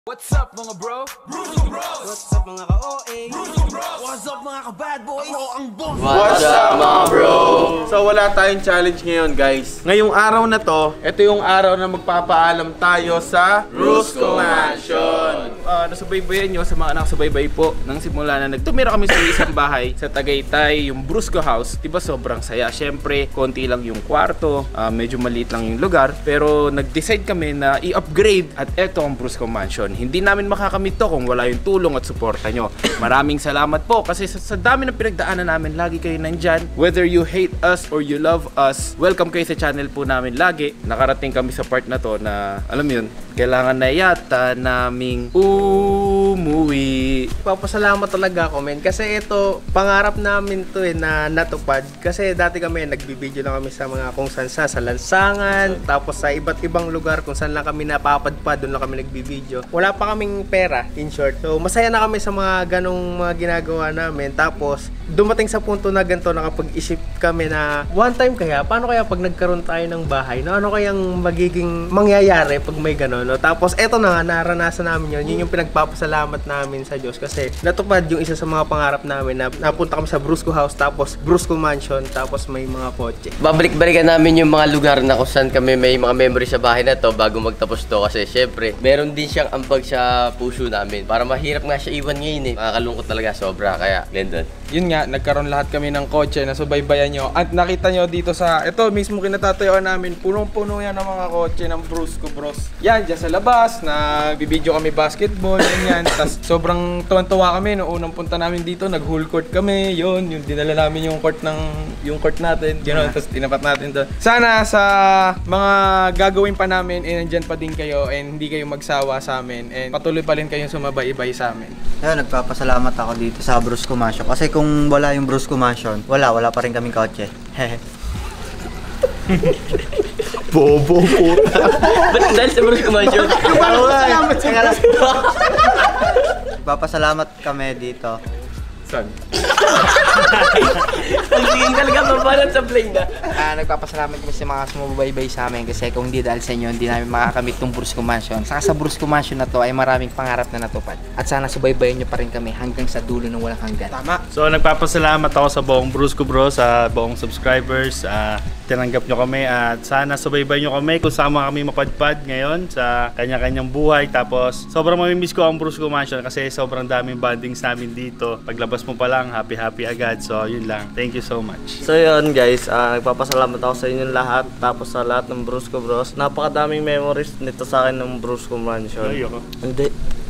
What's up mga bro? Brusco Bros! What's up mga ka-OA? Brusco Bros! What's up mga ka-bad boys? Ako ang boss! What's up mga bro? So wala tayong challenge ngayon guys. Ngayong araw na to, ito yung araw na magpapaalam tayo sa Brusco Mansion. Nasubaybayan nyo sa mga nakasubaybay po nang simula na nagtumira kami sa isang bahay sa Tagaytay, yung Brusco House. Diba sobrang saya? Syempre, konti lang yung kwarto, medyo maliit lang yung lugar. Pero nag-decide kami na i-upgrade at eto ang Brusco Mansion. Hindi namin makakamit to kung wala yung tulong at suporta nyo. Maraming salamat po kasi sa dami ng pinagdaanan namin, lagi kayo nandyan. Whether you hate us or you love us, welcome kayo sa channel po namin lagi. Nakarating kami sa part na to na, alam mo yun, kailangan na yata naming umuwi. Papasalamat talaga ako men kasi ito pangarap namin to na natupad kasi dati kami nagbibideo lang kami sa mga kung saan sa lansangan tapos sa iba't ibang lugar kung saan lang kami napapadpad, doon lang kami nagbibideo. Wala pa kaming pera in short, so masaya na kami sa mga ganong mga ginagawa namin. Tapos dumating sa punto na ganito, nakapag-isip kami na one time kaya paano kaya pag nagkaroon tayo ng bahay, no? Ano kayang magiging mangyayari pag may ganon, no? Tapos eto na nga, naranasan namin yun yung pinagpapasalamat namin sa Diyos kasi natupad yung isa sa mga pangarap namin na napunta kami sa Brusco House, tapos Brusco Mansion, tapos may mga kotse. Babalik-balikan namin yung mga lugar na kung saan kami may mga memory sa bahay na to bago magtapos to kasi syempre meron din siyang ambag sa puso namin. Para mahirap nga siya iwan ngayon eh. Makakalungkot talaga sobra kaya Glendon. Yun nga, nagkaroon lahat kami ng kotse na subaybayan nyo. At nakita nyo dito sa, ito mismo kinatatayuan namin, punong-puno yan ng mga kotse ng Brusco Bros. Yan, dyan sa labas, nagbibideo kami basketball, yan. Tapos sobrang tuwan-tuwa kami noong unang punta namin dito, nag-whole court kami, yun, yung dinala namin yung court natin, gano'n, tapos tinapat natin doon. Sana sa mga gagawin pa namin, nandyan pa din kayo, and hindi kayo magsawa sa amin, and patuloy pa rin kayong sumabay-ibay sa amin. Ayun, nagpapasalamat ako dito sa Brusco Mansion. Kasi kung wala yung Brusco Mansion, wala pa rin kaming kotse. Bobo puta. Ba't dahil sa Brusco Mansion? Nagpapasalamat sa Nagpapasalamat kami dito. Saan? Ang tingin talaga mabalat sa plane na. Nagpapasalamat kami sa mga sumubaybay sa amin kasi kung hindi dahil sa inyo, hindi namin makakamit itong Brusco Mansion. Saka sa Brusco Mansion na to ay maraming pangarap na natupad. At sana subaybayan nyo pa rin kami hanggang sa dulo ng walang hanggan. Tama. So nagpapasalamat ako sa buong Brusco Bros, sa buong subscribers, tinanggap nyo kami at sana subaybay nyo kami kung sama kami mapadpad ngayon sa kanya-kanyang buhay. Tapos sobrang mamimiss ko ang Brusco Mansion kasi sobrang daming bondings namin dito. Paglabas mo pa lang, happy agad. So yun lang, thank you so much. So yun guys, nagpapasalamat ako sa inyong lahat, tapos sa lahat ng Brusco Bros. Napakadaming memories nito sa akin ng Brusco Mansion. Ay, ako. Hindi.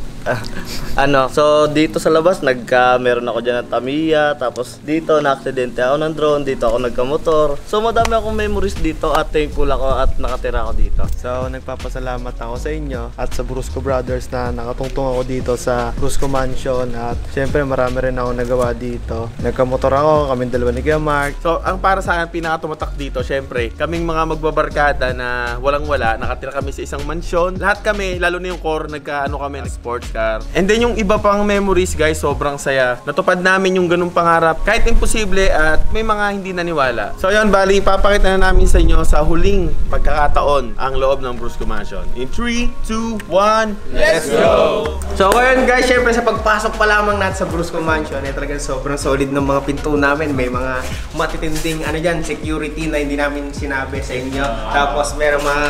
So dito sa labas meron ako dyan ng Tamiya, tapos dito na-aksidente ako ng drone, dito ako nagkamotor. So madami akong memories dito at thankful ako at nakatira ako dito. So nagpapasalamat ako sa inyo at sa Brusco Brothers na nakatungtong ako dito sa Brusco Mansion. At syempre marami rin ako nagawa dito. Nagkamotor ako, kaming dalawa ni Kuya Mark. So ang para sa akin pinakatumatak dito, syempre kaming mga magbabarkada na walang-wala, nakatira kami sa isang mansyon. Lahat kami, lalo na yung core, kami ng sports car. And then yung iba pang memories guys, sobrang saya. Natupad namin yung ganung pangarap kahit imposible at may mga hindi naniwala. So yun, bali ipapakita na namin sa inyo sa huling pagkakataon ang loob ng Brusco Mansion. In 3, 2, 1, let's go! So ngayon guys, syempre sa pagpasok pa lamang natin sa Brusco Mansion, talagang sobrang solid ng mga pinto namin. May mga matitinding security na hindi namin sinabi sa inyo. Tapos merong mga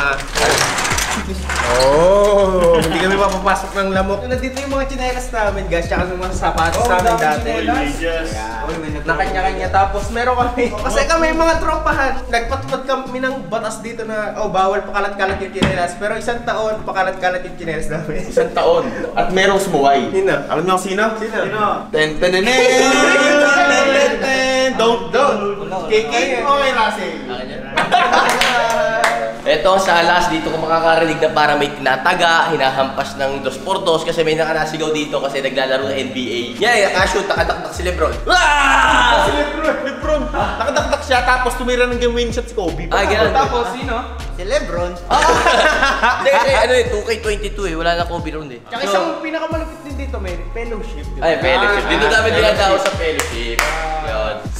hindi kami mapapasok ng lamok. Nandito yung mga tsinelas namin guys, tsaka yung mga sapatos namin dati. Na kanya-kanya. Tapos meron kami, kasi kami mga tropahan, nagpatpat kami ng batas dito na bawal pakalat-kalat yung tsinelas. Pero isang taon, pakalat-kalat yung tsinelas namin. Isang taon at merong sumuway. Sino? Alam niyo kung sino? Sino? Don't. KK o kay Russell? Ito sa alas, dito ko makakarinig na para may tinataga, hinahampas ng 2x2 kasi may nakanasigaw dito kasi naglalaro ng NBA. Yeah, nakashoot, nakadakdak si Lebron. Si Lebron! Nakadakdak siya tapos tumira ng game winning shot si Kobe. Ganun. Tapos sino? Si Lebron. Hindi, 2K22 wala na Kobe ron eh. Tsaka isang pinakamalupit din dito, may fellowship. Ay, fellowship. Dito namin dinadao sa fellowship. Yun.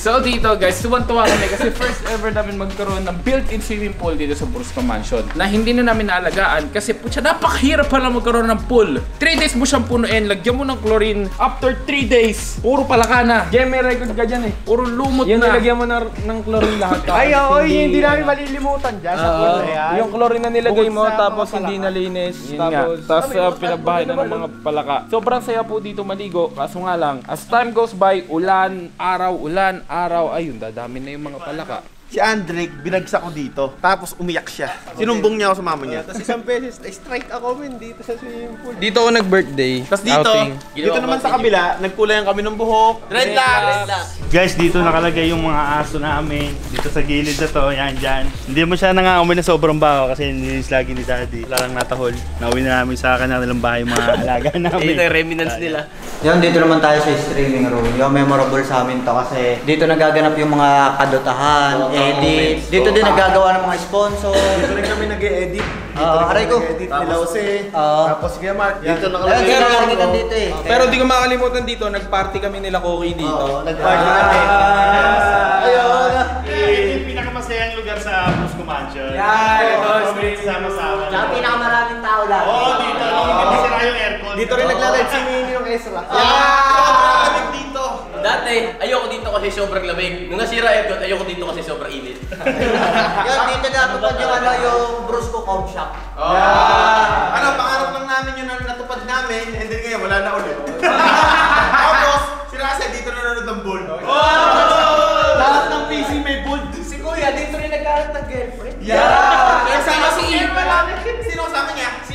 So dito guys, tuwan-tuwa kami kasi first ever namin magkaroon ng built-in swimming pool dito sa Brusco Mansion na hindi na namin naalagaan kasi putya napakahirap pala magkaroon ng pool. 3 days mo siyang punuin, lagyan mo ng chlorine. After 3 days, puro palaka na. Yeah, may record ka dyan eh. Puro lumot Yung na. nilagyan mo ng chlorine lahat. Ay, oo, hindi namin malilimutan dyan sa pool na yan. Yung chlorine na nilagay mo, Bukod sa tapos mga hindi nalinis. Yun nga. Tapos Tapos pinagbahay na ng mga palaka. Sobrang saya po dito maligo. Kaso nga lang, as time goes by, ulan, araw, ayun, dadami na yung mga palaka. Si Andrick, binagsak ko dito. Tapos umiyak siya. Sinumbong niya ako sa mama niya. Tapos isang beses, strike ako men dito sa swimming pool. dito ako nag-birthday. Tapos dito naman sa kabila, nagkulayan kami ng buhok. Guys, dito nakalagay yung mga aso namin. Dito sa gilid na to, yan dyan. Hindi mo siya nangangamoy na sobrang baho kasi nilinis lagi ni Daddy. Wala lang natahol. Nauwi na namin sa kanilang bahay yung mga alaga namin. Ito yung remnants nila. Yan, dito naman tayo sa streaming room. Yung memorable sa amin to kasi dito nagaganap yung mga kadutahan, edit. Dito din nagagawa ng mga sponsor. Dito rin kami nag-e-edit. Aray ko. Edit nila Jose. Oo. Tapos kaya Mark, dito Ayun, nakalagay. kaya nakakita dito eh. Pero di ko makalimutan dito, nag-party kami nila Koki dito. Oo, nag-party kami. Ayun. Ito yung pinakamasayang lugar sa Brusco Mansion. Sama-sama. Tsaka pinakamaraming tao lang. Oo, dito. Hindi sira yung aircon. Dito rin naglalad si Mini ng Ezra. Dito. Dati, ayoko dito kasi sobrang lamig. Nung nasira aircon, ayoko dito kasi sobrang init. Yan, dito natupad yung yung Brusco Com Shop. Ano, pangarap lang namin yun na natupad namin. And then ngayon, wala na ulit. Tapos, si Russell dito nanonood ng bull. Lahat ng PC may bold. Si Kuya, dito rin nagkaroon ng girlfriend. Kasama si Ima. Sino kasama niya? Si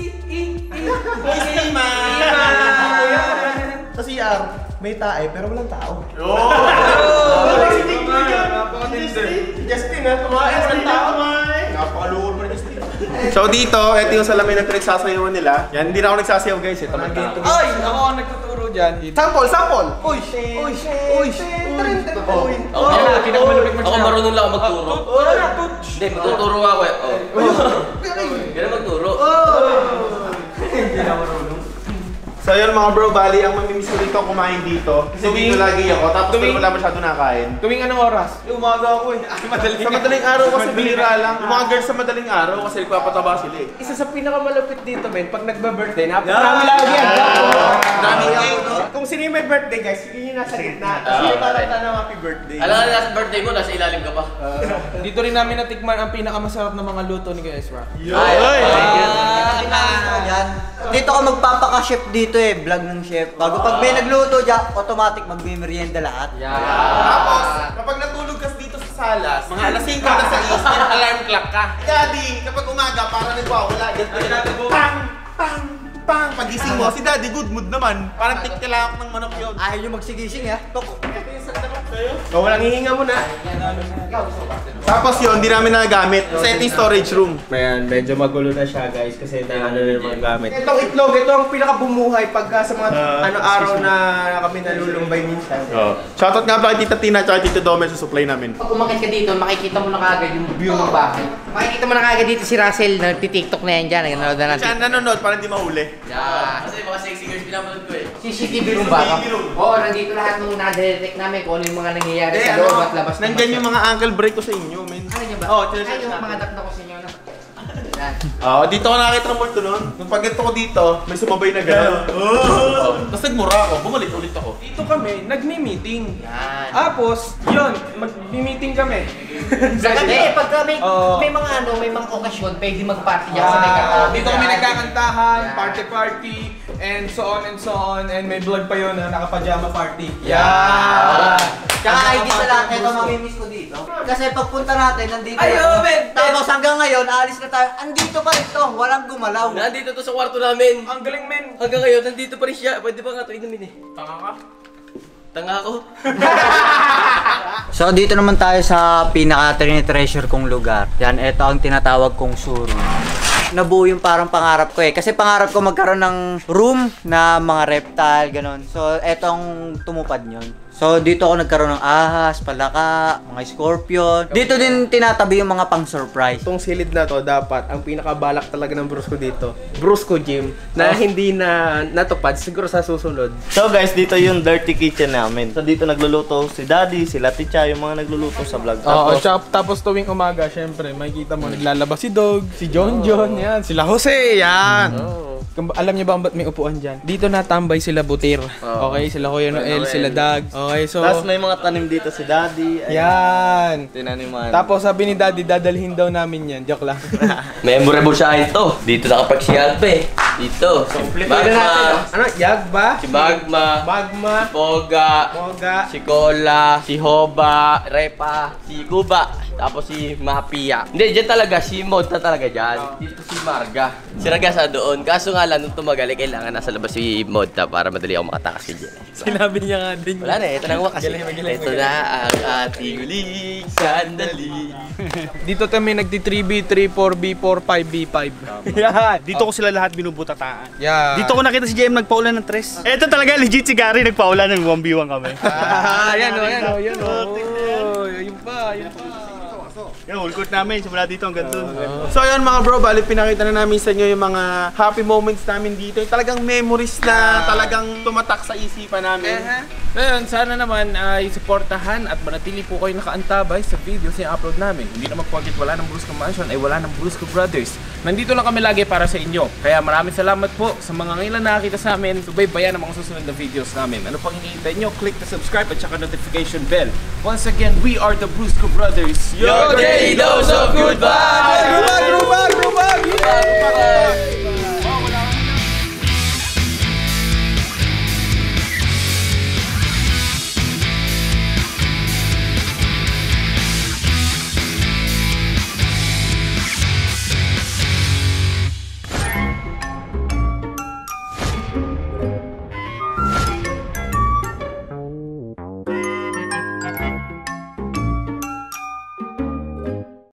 Ima. Sa CR, may tae pero walang tao. Justin ha, tumakas ng tao. Napakalukol mo na Justin. So dito, ito yung salamin na pinagsasayawan nila. Yan, hindi na ako nagsasayaw guys. Ito man tao. Ay! Ako ang nagtuturo dyan. Sample! Uy! Ako marunong lang ako magturo. Hindi, magtuturo ako eh. Ganun magturo. So yun mga bro, bali ang mamimiss ko dito kumain dito. Kasi dito lagi ako, tapos doon wala masyado nakain. Tuwing anong oras? Umaga ako eh. Sa madaling araw kasi bihira lang. Yung mga girls sa madaling araw kasi nagpapataba sila eh. Isa sa pinakamalapit dito men, pag nagba-birthday, napakarami lagi yan. Dami cake. Kung sino yung may birthday guys, yun yung nasa gitna. Kasi yung talata ng happy birthday. Alam ka, nasa birthday mo, nasa ilalim ka pa. Dito rin namin natikman ang pinakamasarap na mga luto ni Kuya Ezra. Dito ako magpapaka-chef dito eh, vlog ng chef. Bago pag may nagluto dyan, automatic magmimerienda lahat. Tapos, kapag natulog ka dito sa salas, mga alas 5 na sa is, alarm clock ka. Daddy, kapag umaga, parang nagwawala. Pang! Pang! Pang! Pagising mo, si Daddy good mood naman. Parang tiktilak ng manok yun. Ayaw nyo magsigising eh. Tok. So walang hihinga muna. Tapos yun, hindi namin nagagamit. Sa ito yung storage room. Ayan, medyo magulo na siya guys kasi ano na yung mga gamit. Itong itlog, ito ang pinakabumuhay pagka sa mga araw na kami nalulumbay minsan. Shoutout nga pala kay Tita Tina at Tito Domel sa supply namin. Pag umakit ka dito, makikita mo na kagad yung view ng bahay. Makikita mo na kagad dito si Russell, nagti-tiktok na yan dyan. Nanonood na natin. Siya nanonood para hindi mahuli. Kasi mga singers pinapanood ko eh. CCTV room ba? Oo, nandito lahat nung na-detect namin kung ano yung mga nangyayari sa loob at labas ng Nandyan yung mga ankle break ko sa inyo, men. Ano niya ba? Oo, Ay, yung mga dakda ko sa inyo na. Yan. Dito ko nakakita ng multo nun. Nung pagganto ko dito, may sumabay na gano'n. Tapos nagmura ako, bumalik ulit ako. Dito kami, nagmi-meeting. Yan. Tapos, yun, mag-meeting kami. Hindi, pagka may Oo. mga may mga okasyon, pwede mag-party dyan sa may katabi. Dito kami nagkakantahan, party-party, and so on, and may vlog pa yun na naka-pajama party. Yeah! Tsaka hindi sa lahat, ito mamimiss ko dito. Kasi pagpunta natin, nandito Ay, na. oo, men! Tapos hanggang ngayon, aalis na tayo. Andito pa rin to, walang gumalaw. Nandito to sa kwarto namin. Ang galing, men! Hanggang ngayon, nandito pa rin siya. Pwede ba nga ito inumin eh? Tanga ka? Tanga ako? So dito naman tayo sa pinaka-treasure kong lugar. Yan, ito ang tinatawag kong showroom. Nabuo yung parang pangarap ko eh. Kasi pangarap ko magkaroon ng room na mga reptile, ganun. So etong tumupad nyon. So dito ako nagkaroon ng ahas, palaka, mga scorpion. Dito din tinatabi yung mga pang-surprise. Itong silid na to, dapat, ang pinakabalak talaga ng Brusco dito, Brusco Gym, na hindi na natupad, siguro sa susunod. So guys, dito yung dirty kitchen namin. So dito nagluluto si Daddy, sila Ticha, yung mga nagluluto sa vlog. Oo, tapos tuwing umaga, syempre, makikita mo, naglalabas si Dog, si John, yan, sila Jose, yan. Alam niyo ba ba't may upuan dyan? Dito natambay sila Butir. Okay, sila Kuya Noel, sila Dags. Okay, so... Tapos may mga tanim dito si Daddy. Ayan. Yan. Tinaniman. Tapos sabi ni Daddy, dadalhin daw namin yan. Joke lang. Memorable sa akin to. Dito nakapag-sialp eh. Dito. Bagma. Ano? Yagba? Si Bagma. Bagma. Si Poga. Moga. Si Cola. Si Hoba. Repa. Si Guba. Tapos si Mapia. Hindi, dyan talaga. Si Mod na talaga dyan. Dito si Marga. Si Ragasa doon. Kaso nga lang, nung tumagal, kailangan nasa labas si Mod na para madali ako makatakas kay dyan. Sinabi niya nga din. Wala na, ito na ang wakas. Ito na ang ating huling sandali. Dito kami nagti-3B, 3, 4B, 4, 5B5. Yan. Dito ko sila lahat binubutataan. Yan. Dito ko nakita si JM nagpaulan ng tres. Ito talaga legit si Gary nagpaulan ng 1v1 kami. Yan o, yan o, yan o. Yun pa, yun pa. Yung whole court namin, simula dito hanggang doon. So ayun mga bro, bali pinakita na namin sa inyo yung mga happy moments namin dito. Yung talagang memories na talagang tumatak sa isipan namin. Ngayon, sana naman ay suportahan at manatili po kayo nakaantabay sa videos na i-upload namin. Hindi na magpagit wala ng Brusco Mansion ay wala ng Brusco Brothers. Nandito lang kami lagi para sa inyo. Kaya maraming salamat po sa mga ngayon na nakakita sa amin. Subaybayan ang mga susunod na videos namin. Ano pang hinihintay nyo? Click the subscribe at saka notification bell. Once again, we are the Brusco Brothers. Your daily dose of good vibes! Grubag!